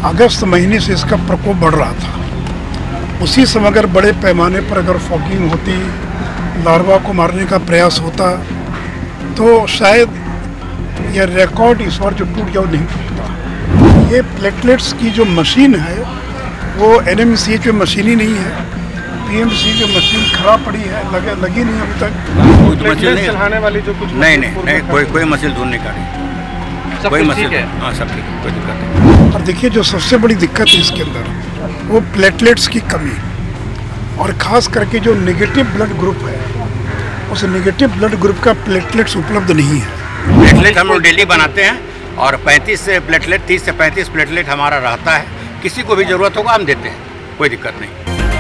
अगस्त महीने से इसका प्रकोप बढ़ रहा था। उसी समय अगर बड़े पैमाने पर अगर फॉगिंग होती, लार्वा को मारने का प्रयास होता, तो शायद यह रिकॉर्ड इस बार जो टूट गया वो नहीं टूटता। ये प्लेटलेट्स की जो मशीन है वो NMCH में मशीन ही नहीं है, PMC जो मशीन खराब पड़ी है, लगी नहीं अभी तक। मशीन चलाने वाली जो कुछ नहीं कोई मशीन दूर नहीं कर रही, कोई मशीन है। हाँ, सब ठीक, कोई दिक्कत नहीं। और देखिए जो सबसे बड़ी दिक्कत है इसके अंदर वो प्लेटलेट्स की कमी, और ख़ास करके जो नेगेटिव ब्लड ग्रुप है उस नेगेटिव ब्लड ग्रुप का प्लेटलेट्स उपलब्ध नहीं है। प्लेटलेट हम लोग डेली बनाते हैं और 30 से 35 प्लेटलेट हमारा रहता है। किसी को भी ज़रूरत होगा हम देते हैं, कोई दिक्कत नहीं।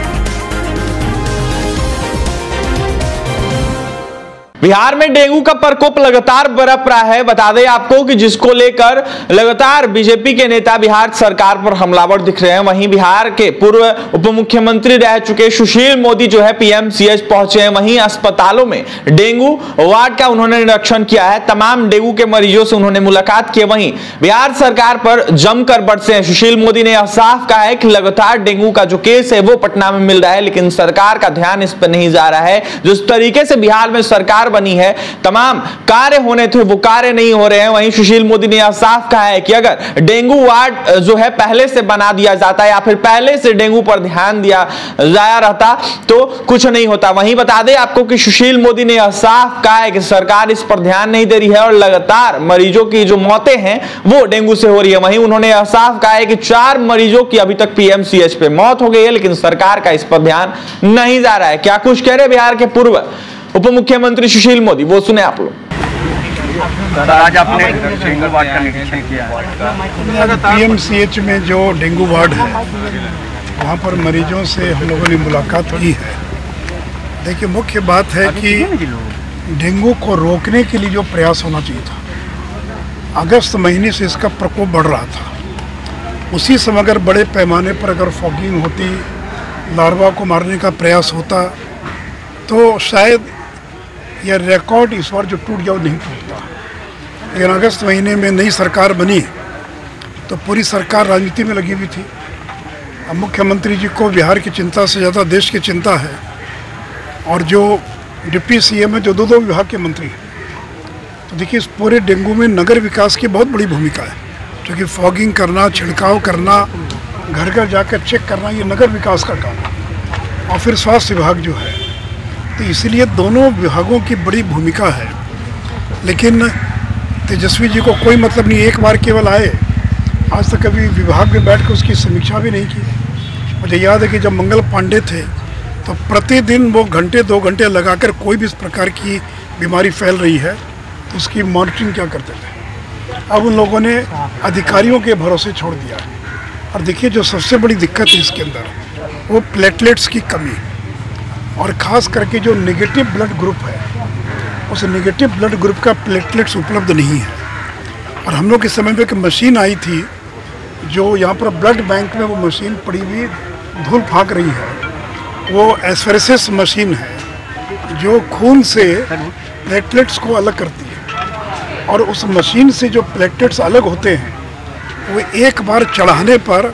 बिहार में डेंगू का प्रकोप लगातार बरप रहा है। बता दें आपको कि जिसको लेकर लगातार बीजेपी के नेता बिहार सरकार पर हमलावर दिख रहे हैं। वहीं बिहार के पूर्व उप मुख्यमंत्री रह चुके सुशील मोदी जो है PMCH पहुंचे हैं। वहीं अस्पतालों में डेंगू वार्ड का उन्होंने निरीक्षण किया है, तमाम डेंगू के मरीजों से उन्होंने मुलाकात की। वहीं बिहार सरकार पर जमकर बरसे हैं। सुशील मोदी ने यह साफ कहा है कि लगातार डेंगू का जो केस है वो पटना में मिल रहा है, लेकिन सरकार का ध्यान इस पर नहीं जा रहा है। जिस तरीके से बिहार में सरकार बनी है, तमाम कार्य होने थे वो कार्य नहीं हो रहे हैं। वहीं सुशील मोदी ने यह साफ कहा है कि अगर डेंगू वार्ड जो है पहले से बना दिया जाता या फिर पहले से डेंगू पर ध्यान दिया जाया रहता तो कुछ नहीं होता। वहीं बता दें आपको कि सुशील मोदी ने यह साफ कहा है कि सरकार इस पर ध्यान नहीं दे रही है और लगातार मरीजों की जो मौतें हैं वो डेंगू से हो रही है। वहीं उन्होंने यह साफ कहा है कि 4 मरीजों की अभी तक PMCH पे मौत हो गई है, लेकिन सरकार का इस पर ध्यान नहीं जा रहा है। क्या कुछ कह रहे बिहार के पूर्व उप मुख्यमंत्री सुशील मोदी, वो सुने आप लोग। आज आपने डेंगू वार्ड का निरीक्षण किया। PMCH में जो डेंगू वार्ड है वहाँ पर मरीजों से हम लोगों ने मुलाकात की है। देखिए मुख्य बात है कि डेंगू को रोकने के लिए जो प्रयास होना चाहिए था, अगस्त महीने से इसका प्रकोप बढ़ रहा था। उसी समय अगर बड़े पैमाने पर अगर फॉगिंग होती, लार्वा को मारने का प्रयास होता, तो शायद यह रिकॉर्ड इस बार जो टूट गया वो नहीं टूटता। लेकिन अगस्त महीने में नई सरकार बनी तो पूरी सरकार राजनीति में लगी हुई थी। अब मुख्यमंत्री जी को बिहार की चिंता से ज़्यादा देश की चिंता है, और जो डिप्टी CM है जो दो विभाग के मंत्री हैं। तो देखिए इस पूरे डेंगू में नगर विकास की बहुत बड़ी भूमिका है, क्योंकि फॉगिंग करना, छिड़काव करना, घर घर जाकर चेक करना, ये नगर विकास का काम है। और फिर स्वास्थ्य विभाग जो है, तो इसलिए दोनों विभागों की बड़ी भूमिका है। लेकिन तेजस्वी जी को कोई मतलब नहीं, एक बार केवल आए, आज तक कभी विभाग में बैठ कर उसकी समीक्षा भी नहीं की। मुझे याद है कि जब मंगल पांडे थे तो प्रतिदिन वो घंटे 2 घंटे लगाकर कोई भी इस प्रकार की बीमारी फैल रही है तो उसकी मॉनिटरिंग क्या करते थे। अब उन लोगों ने अधिकारियों के भरोसे छोड़ दिया है। और देखिए जो सबसे बड़ी दिक्कत है इसके अंदर वो प्लेटलेट्स की कमी, और ख़ास करके जो नेगेटिव ब्लड ग्रुप है उस नेगेटिव ब्लड ग्रुप का प्लेटलेट्स उपलब्ध नहीं है। और हम लोग के समय में एक मशीन आई थी जो यहाँ पर ब्लड बैंक में वो मशीन पड़ी हुई धूल फाँक रही है, वो एस्फेरेसिस मशीन है जो खून से प्लेटलेट्स को अलग करती है। और उस मशीन से जो प्लेटलेट्स अलग होते हैं वो एक बार चढ़ाने पर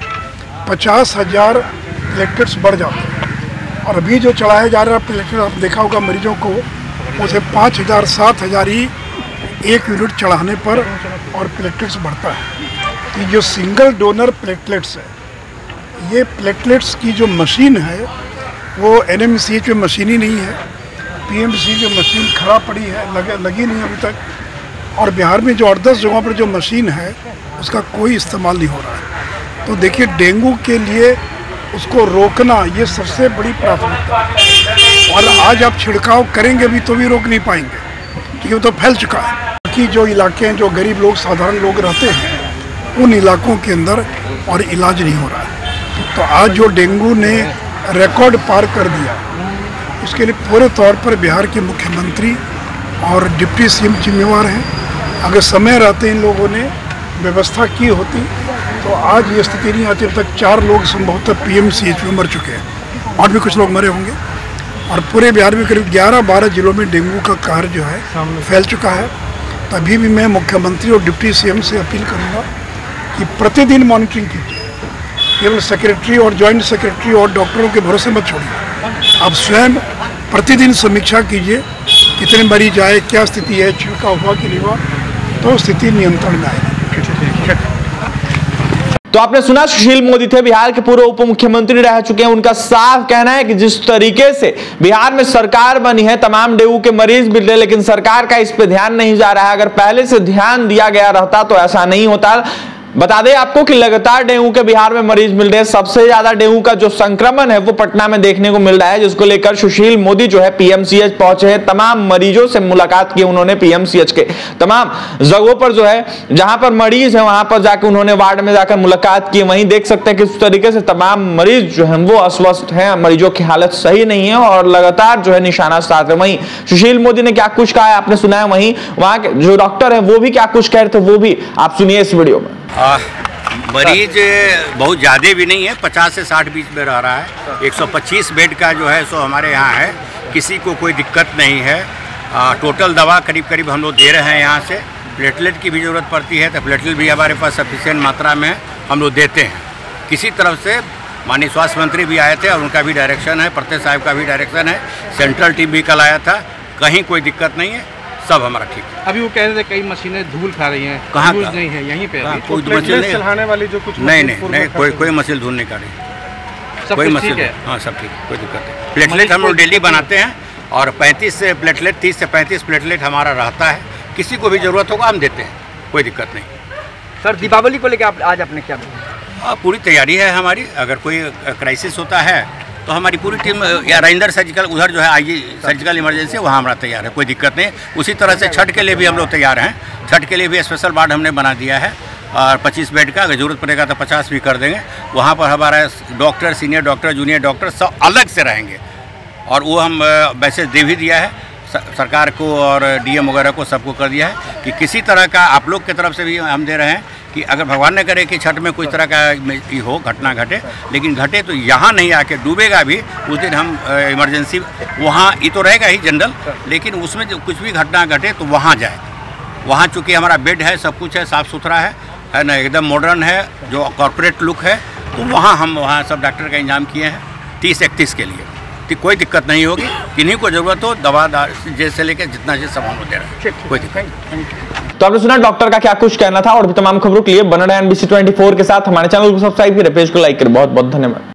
50,000 प्लेटलेट्स बढ़ जाते हैं। और अभी जो चढ़ाया जा रहा प्लेटलेट आप देखा होगा मरीजों को, उसे 5,000 7,000 ही 1 यूनिट चढ़ाने पर और प्लेटलेट्स बढ़ता है। ये जो सिंगल डोनर प्लेटलेट्स है, ये प्लेटलेट्स की जो मशीन है वो NMCH में मशीन ही नहीं है, PMC जो मशीन खराब पड़ी है, लगी नहीं अभी तक। और बिहार में जो 8-10 जगहों पर जो मशीन है उसका कोई इस्तेमाल नहीं हो रहा है। तो देखिए डेंगू के लिए उसको रोकना ये सबसे बड़ी प्राथमिकता है। और आज आप छिड़काव करेंगे भी तो भी रोक नहीं पाएंगे, क्योंकि वो तो फैल चुका है। बाकी जो इलाके हैं जो गरीब लोग, साधारण लोग रहते हैं, उन इलाकों के अंदर और इलाज नहीं हो रहा है। तो आज जो डेंगू ने रिकॉर्ड पार कर दिया, उसके लिए पूरे तौर पर बिहार के मुख्यमंत्री और डिप्टी CM जिम्मेवार हैं। अगर समय रहते इन लोगों ने व्यवस्था की होती तो आज ये स्थिति नहीं आती। अब तक 4 लोग संभवतः PMCH में मर चुके हैं, और भी कुछ लोग मरे होंगे। और पूरे बिहार में करीब 11-12 जिलों में डेंगू का कहर जो है फैल चुका है। तभी भी मैं मुख्यमंत्री और डिप्टी CM से अपील करूँगा कि प्रतिदिन मॉनिटरिंग कीजिए। केवल सेक्रेटरी और जॉइंट सेक्रेटरी और डॉक्टरों के भरोसे मत छोड़िए। आप स्वयं प्रतिदिन समीक्षा कीजिए, कितने मरीज आए, क्या स्थिति है, छिड़काव हुआ कि नहीं हुआ, तो स्थिति नियंत्रण में आएगी। तो आपने सुना, सुशील मोदी थे, बिहार के पूर्व उप मुख्यमंत्री रह चुके हैं। उनका साफ कहना है कि जिस तरीके से बिहार में सरकार बनी है, तमाम डेंगू के मरीज मिल रहे, लेकिन सरकार का इस पे ध्यान नहीं जा रहा है। अगर पहले से ध्यान दिया गया रहता तो ऐसा नहीं होता। बता दें आपको कि लगातार डेंगू के बिहार में मरीज मिल रहे हैं। सबसे ज्यादा डेंगू का जो संक्रमण है वो पटना में देखने को मिल रहा है, जिसको लेकर सुशील मोदी जो है पीएमसीएच पहुंचे हैं। तमाम मरीजों से मुलाकात की उन्होंने, पीएमसीएच के तमाम जगहों पर जो है जहां पर मरीज है वहां पर जाकर उन्होंने वार्ड में जाकर मुलाकात की। वहीं देख सकते हैं कि इस तरीके से तमाम मरीज जो है वो अस्वस्थ हैं, मरीजों की हालत सही नहीं है और लगातार जो है निशाना साध रहे। वहीं सुशील मोदी ने क्या कुछ कहा है आपने सुना है, वहीं वहां के जो डॉक्टर है वो भी क्या कुछ कह रहे थे वो भी आप सुनिए इस वीडियो में। मरीज बहुत ज़्यादा भी नहीं है, 50 से 60 बीच में रह रहा है। 125 बेड का जो है सो हमारे यहाँ है, किसी को कोई दिक्कत नहीं है। टोटल दवा करीब करीब हम लोग दे रहे हैं यहाँ से। प्लेटलेट की भी ज़रूरत पड़ती है तो प्लेटलेट भी हमारे पास सफिशिएंट मात्रा में हम लोग देते हैं। किसी तरफ से माननीय स्वास्थ्य मंत्री भी आए थे और उनका भी डायरेक्शन है, प्रत्येक साहब का भी डायरेक्शन है, सेंट्रल टीम भी कल आया था, कहीं कोई दिक्कत नहीं है, सब हमारा ठीक है। अभी वो कह रहे थे कई मशीनें धूल खा रही हैं, कहाँ यूज नहीं है यहीं पे अभी कोई मशीन नहीं चलाने वाली जो कुछ नहीं कोई मशीन धूल नहीं खा रही, सब कोई कुछ मशीन ठीक है। हाँ सब ठीक है, कोई दिक्कत नहीं। प्लेटलेट हम लोग डेली बनाते हैं और 35 से प्लेटलेट 30 से 35 प्लेटलेट हमारा रहता है। किसी को भी ज़रूरत होगा हम देते हैं, कोई दिक्कत नहीं। सर दीपावली को लेकर आज आपने क्या पूरी तैयारी है हमारी। अगर कोई क्राइसिस होता है तो हमारी पूरी टीम या राजेंद्र सर्जिकल उधर जो है आईजी सर्जिकल इमरजेंसी वहाँ हमारा तैयार है, कोई दिक्कत नहीं। उसी तरह से छठ के लिए भी हम लोग तैयार हैं। छठ के लिए भी स्पेशल वार्ड हमने बना दिया है और 25 बेड का, अगर ज़रूरत पड़ेगा तो 50 भी कर देंगे। वहाँ पर हमारा doctor, senior doctor, junior doctor सब अलग से रहेंगे और वो हम मैसेज दे भी दिया है सरकार को और डीएम वगैरह को, सबको कर दिया है कि किसी तरह का आप लोग की तरफ से भी हम दे रहे हैं कि अगर भगवान न करे कि छठ में कोई तरह का हो घटना घटे, लेकिन घटे तो यहाँ नहीं आके डूबेगा भी, उस दिन हम इमरजेंसी वहाँ ये तो रहेगा ही जनरल, लेकिन उसमें जो कुछ भी घटना घटे तो वहाँ जाए। वहाँ चूँकि हमारा बेड है, सब कुछ है, साफ़ सुथरा है ना, एकदम मॉडर्न है, जो कॉरपोरेट लुक है, तो वहाँ हम वहाँ सब डॉक्टर का इंतजाम किए हैं 30-31 के लिए। कोई दिक्कत नहीं होगी, किन्हीं को जरूरत हो दवा जैसे लेके जितना चीज सब हम दे रहे हैं, कोई दिक्कत नहीं। तो आपने सुना डॉक्टर का क्या कुछ कहना था और भी तमाम खबरों के लिए बने रहें NBC 24 के साथ। हमारे चैनल को सब्सक्राइब करें, पेज को लाइक करें। बहुत बहुत धन्यवाद।